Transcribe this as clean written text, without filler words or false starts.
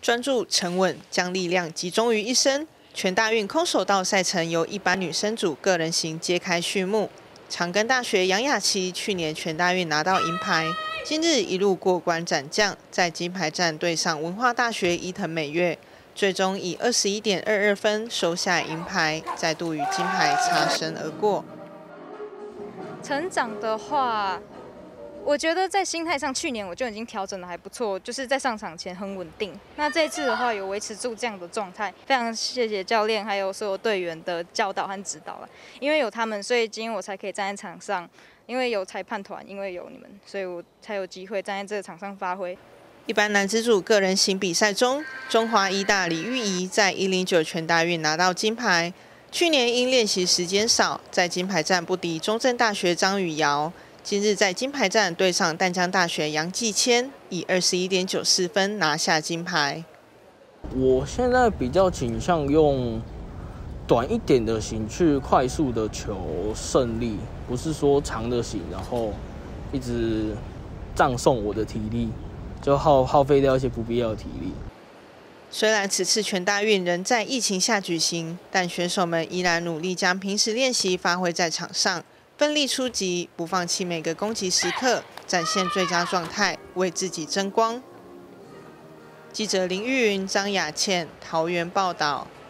专注、沉稳，将力量集中于一身。全大运空手道赛程由一般女生组个人型揭开序幕。长庚大学杨雅琪去年全大运拿到银牌，今日一路过关斩将，在金牌战对上文化大学伊藤美月，最终以21.22分收下银牌，再度与金牌擦身而过。 成长的话，我觉得在心态上，去年我就已经调整得还不错，就是在上场前很稳定。那这一次的话，有维持住这样的状态，非常谢谢教练还有所有队员的教导和指导了。因为有他们，所以今天我才可以站在场上；因为有裁判团，因为有你们，所以我才有机会站在这个场上发挥。 一般男子组个人型比赛中，中华医大李玉怡在109全大运拿到金牌。去年因练习时间少，在金牌战不敌中正大学张雨瑶。今日在金牌战对上淡江大学杨继谦，以21.94分拿下金牌。 我现在比较倾向用短一点的型去快速的求胜利，不是说长的型，然后一直葬送我的体力，就耗费掉一些不必要的体力。 虽然此次全大运仍在疫情下举行，但选手们依然努力将平时练习发挥在场上。奋力出击，不放弃每个攻击时刻，展现最佳状态，为自己争光。记者林玉云、张雅倩，桃园报道。